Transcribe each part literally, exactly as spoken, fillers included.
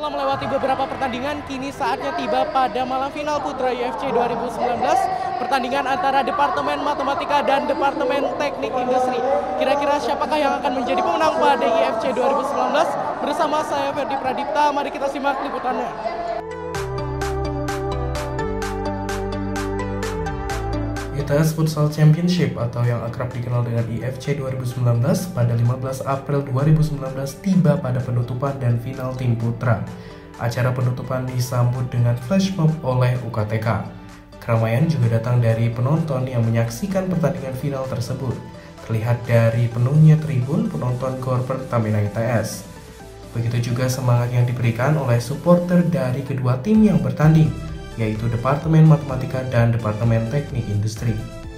Setelah melewati beberapa pertandingan, kini saatnya tiba pada malam final Putra I F C dua ribu sembilan belas. Pertandingan antara Departemen Matematika dan Departemen Teknik Industri. Kira-kira siapakah yang akan menjadi pemenang pada I F C dua ribu sembilan belas? Bersama saya Ferdi Pradipta, mari kita simak liputannya. I T S Futsal Championship atau yang akrab dikenal dengan I F C dua ribu sembilan belas pada lima belas April dua ribu sembilan belas tiba pada penutupan dan final tim putra. Acara penutupan disambut dengan flash mob oleh U K T K. Keramaian juga datang dari penonton yang menyaksikan pertandingan final tersebut. Terlihat dari penuhnya tribun penonton Gor Pertamina I T S. Begitu juga semangat yang diberikan oleh supporter dari kedua tim yang bertanding, yaitu Departemen Matematika dan Departemen Teknik Industri.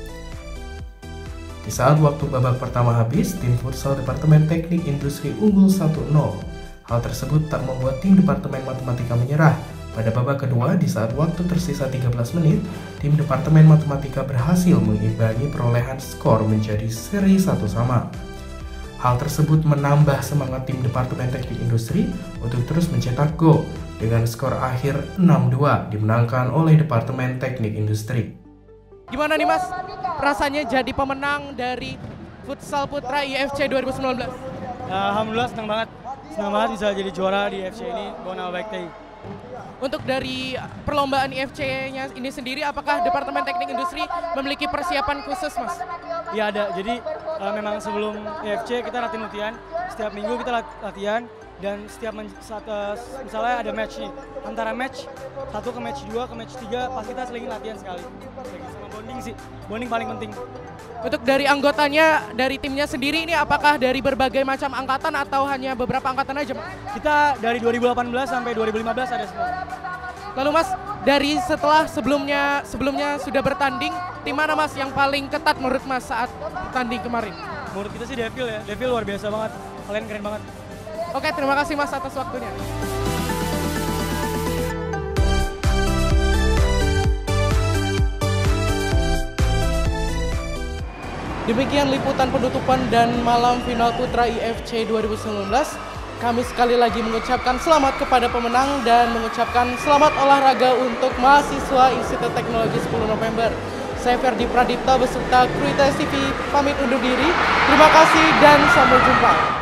Di saat waktu babak pertama habis, tim futsal Departemen Teknik Industri unggul satu nol. Hal tersebut tak membuat tim Departemen Matematika menyerah. Pada babak kedua, di saat waktu tersisa tiga belas menit, tim Departemen Matematika berhasil mengimbangi perolehan skor menjadi seri satu sama. Hal tersebut menambah semangat tim Departemen Teknik Industri untuk terus mencetak gol. Dengan skor akhir enam dua dimenangkan oleh Departemen Teknik Industri. Gimana nih Mas, rasanya jadi pemenang dari Futsal Putra I F C dua ribu sembilan belas? Alhamdulillah senang banget, senang banget bisa jadi juara di I F C ini, bawa nama baik T I. Untuk dari perlombaan I F C-nya ini sendiri, apakah Departemen Teknik Industri memiliki persiapan khusus Mas? Iya ada, jadi uh, memang sebelum I F C kita latihan-latihan, setiap minggu kita lat latihan. Dan setiap saat uh, misalnya ada match nih, antara match satu ke match dua ke match tiga pasti kita seling latihan sekali. Sama bonding sih, bonding paling penting. Untuk dari anggotanya, dari timnya sendiri ini apakah dari berbagai macam angkatan atau hanya beberapa angkatan aja Mas? Kita dari dua ribu delapan belas sampai dua ribu lima belas ada semua. Lalu Mas, dari setelah sebelumnya sebelumnya sudah bertanding, tim mana Mas yang paling ketat menurut Mas saat bertanding kemarin? Menurut kita sih Devil ya, Devil luar biasa banget, kalian keren banget. Oke, terima kasih Mas atas waktunya. Demikian liputan penutupan dan malam final Putra I F C dua ribu sembilan belas. Kami sekali lagi mengucapkan selamat kepada pemenang dan mengucapkan selamat olahraga untuk mahasiswa Institut Teknologi sepuluh November. Saya Ferdi Pradipta beserta kru I T S T V pamit undur diri. Terima kasih dan sampai jumpa.